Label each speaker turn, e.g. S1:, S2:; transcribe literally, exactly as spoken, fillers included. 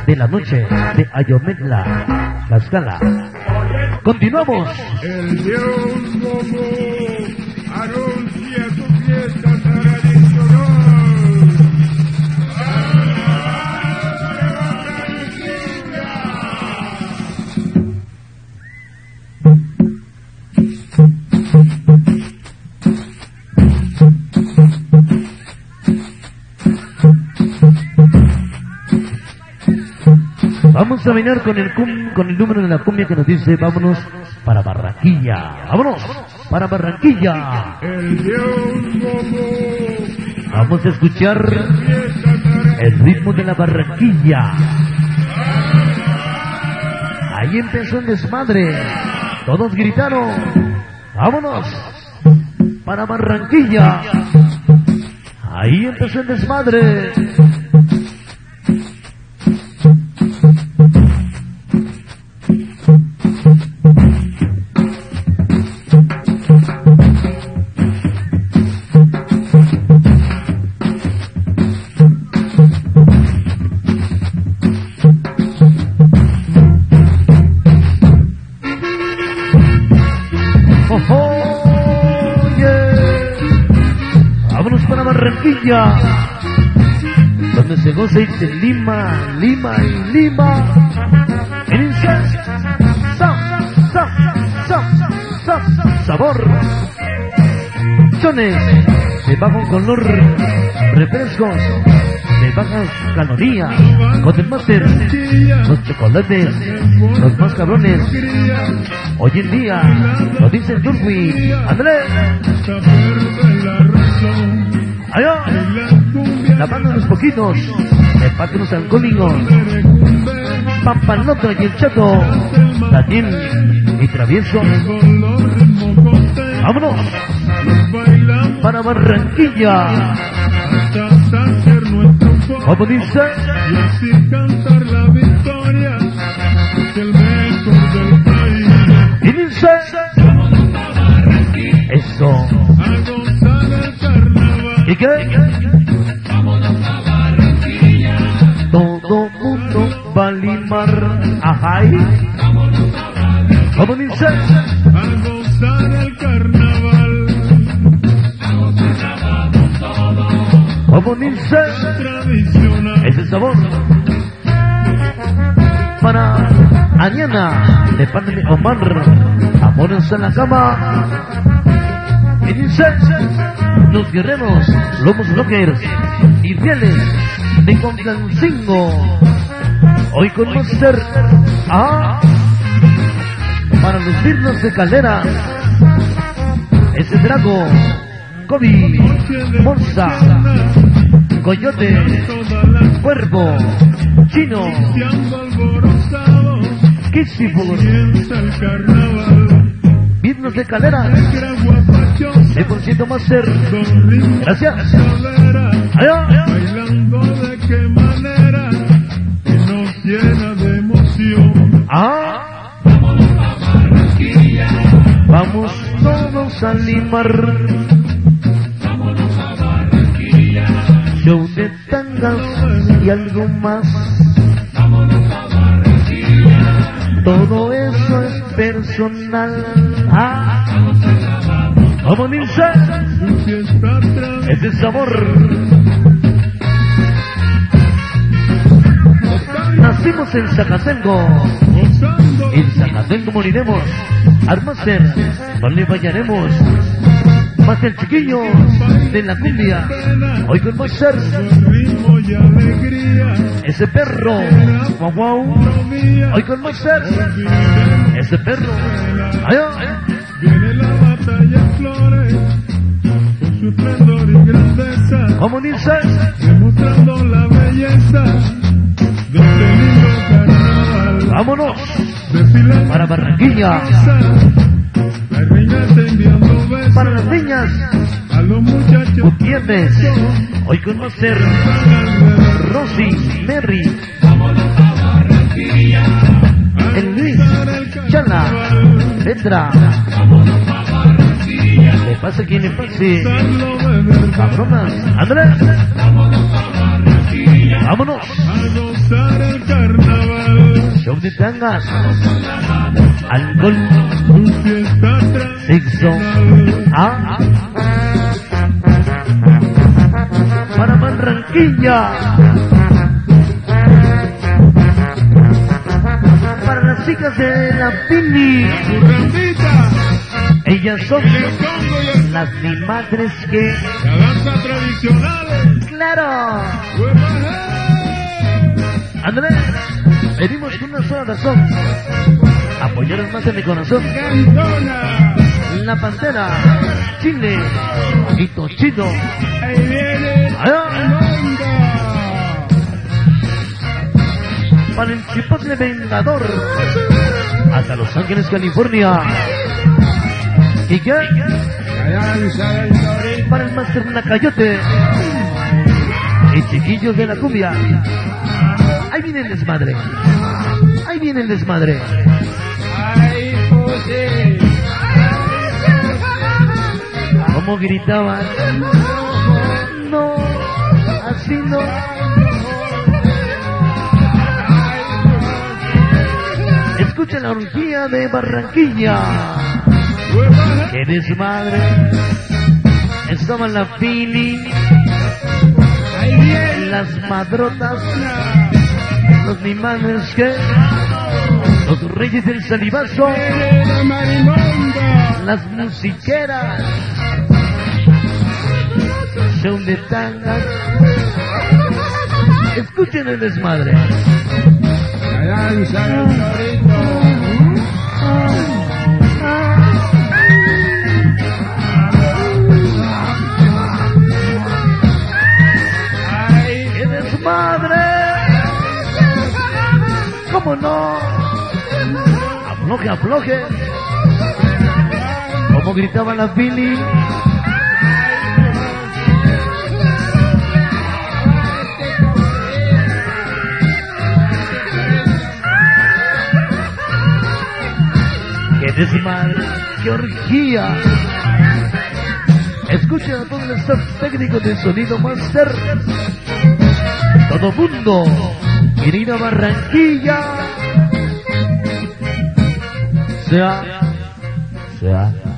S1: de la noche de Ayometla, Tlaxcala. Continuamos.
S2: El dios Momo anuncia su fiesta tradicional.
S1: Vamos a bailar con el cum, con el número de la cumbia que nos dice vámonos para Barranquilla. Vámonos para Barranquilla.
S2: El dios Momo
S1: Vamos a escuchar el ritmo de la Barranquilla. Ahí empezó el desmadre. Todos gritaron. Vámonos para Barranquilla. Ahí empezó el desmadre. Barranquilla, donde se goza y se lima, lima y lima. En sa, sa, sa, sa, sabor. Chones de bajo color, refrescos de bajas calorías, con el máster, los chocolates, los más cabrones. Hoy en día, lo dice el Durwi, Andrés. Allá, la mano de los poquitos, el patio de los alcohólicos, Pampanoto y el Chato, Daniel y Travieso. Vámonos para Barranquilla. Como dice, y dice, eso. ¿Y qué? Todo mundo va a limar. Ajá. ¿Cómo dice?
S2: A gozar el carnaval.
S1: ¿Cómo dice? Ese sabor. Para Ariana, de parte de Omar, amores en la cama. Y dice, los guerreros, lomos rockers y fieles de Concancingo. Hoy conocer a para los virnos de Caldera, ese Drago, Kobe, Monza, Coyote, Cuervo, Chino, Kissibur, virnos de Caldera, cien por ciento Master. Gracias. Allá.
S2: Bailando de qué manera que nos llena de emoción.
S1: Ah. Vamos todos a limar.
S3: Vámonos a Barranquilla.
S1: Show de tangas y algo más.
S3: Vámonos a Barranquilla.
S1: Todo eso es personal. Ah. ¿Cómo dice? Ese sabor. Nacimos en Zacatenco. En Zacatenco moriremos. Armaster, donde fallaremos. Más el chiquillo de la cumbia. Hoy con Moisés. Ese perro. Guau guau. Hoy con Moisés. Ese perro. Allá.
S2: Viene la batalla en flores, con su esplendor y grandeza.
S1: ¿Cómo dices?
S2: Demostrando la belleza de este lindo carnaval.
S1: Vámonos
S2: Desfilando
S1: para Barranquilla.
S2: La reina está enviando besos
S1: Para las niñas
S2: a los muchachos.
S1: Gutiérrez. Hoy conocer Rosy, Mary,
S3: Vámonos a Barranquilla.
S1: el Luis, Chala, Petra,
S3: Vámonos a Barranquilla.
S1: de pase quien le pase.
S2: Gozarlo de verdad.
S1: Cabronas, Andrés,
S3: Vámonos a Barranquilla.
S1: vámonos.
S2: A gozar el carnaval.
S1: Show de tangas, alcohol,
S2: Tu fiesta
S1: sexo.
S2: tradicional.
S1: Ah, para Barranquilla. Para las chicas de la Pini.
S2: Currambita,
S1: Ellas son
S2: el congo y el-
S1: las mi madres que...
S2: la danza tradicional.
S1: ¡Claro!
S2: ¡Huevaje!
S1: Andrés, venimos con una sola razón. Apoyaros más en mi corazón.
S2: Cantona,
S1: La Pantera, Chile y Tochito.
S2: ahí viene
S1: Allá.
S2: el mundo.
S1: Para el Chipotle Vengador. Hasta Los Ángeles, California. ¿Y qué?
S2: La danza del torito.
S1: Para el Master Nacayote. Y chiquillos de la cumbia. Ahí viene el desmadre. Ahí viene el desmadre.
S2: Ay, José.
S1: Como gritaban. No, así no. Escucha la orgía de Barranquilla.
S2: Huevaje.
S1: ¡Qué desmadre! Estaban la Fili,
S2: Ahí viene
S1: las madrotas, los mimanes que, los reyes del salivazo,
S2: la marimonda.
S1: las musiqueras, show de tangas. Escuchen el desmadre.
S2: La danza del torito. Ay,
S1: ¡Qué desmadre! ¿Cómo no? Afloje, afloje. Como gritaba la Fili. ¡Qué desmadre! ¡Qué orgía! Escuchen a todo el staff técnico de Sonido Master. Todo mundo, querida Barranquilla. Sea, sea.